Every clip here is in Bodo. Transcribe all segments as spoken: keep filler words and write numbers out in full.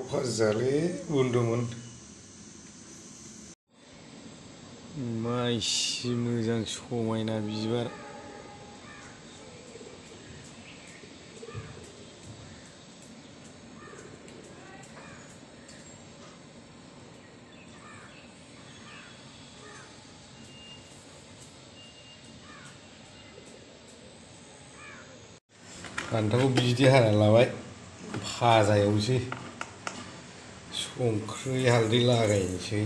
भाजालै बुंदोंमोन माइसि मोजां समायना बिबार फान्थावखौ बिदि हाना लाबाय भाजा एवनोसै संख्रि हालदै लागायनोसै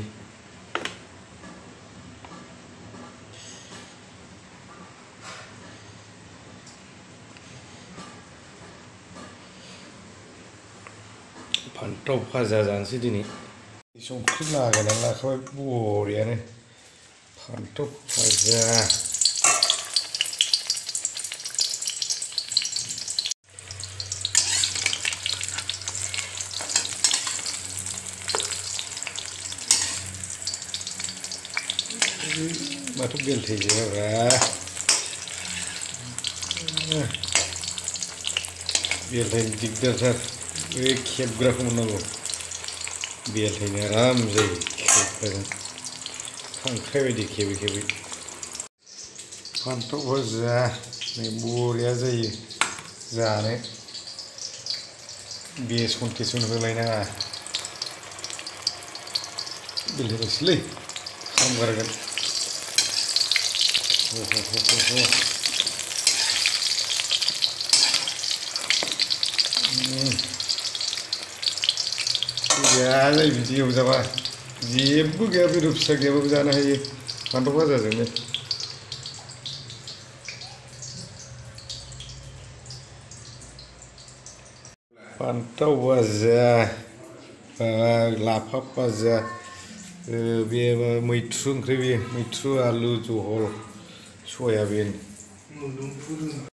फान्थाव भाजा जानोसै दिनै संख्रि लागायनानै लाखाबाय बरियानो फान्थाव भाजा माथो बेलथायजोबाब्रा बेलथायनो दिगदारथार बे खेबग्राखौ मोननांगौ बेलथायनो आराम जायो खेबग्राजों खांख्राइ बायदि खेबै खेबै फान्थाव भाजा नै बरिया जायो जानो बेसन थेसन होलायनाङा बेलथायनोसैलै खामगारगोन गैया जायो बिदि एवजाबा जेबो गैया बेदर फिसा गैयाबाबो जानो हायो फान्थाव भाजाजोंनो फान्थाव भाजा लाफा भाजा बे मैथ्रु ओंख्रि बे मैथ्रु आलु जहल सयाबिन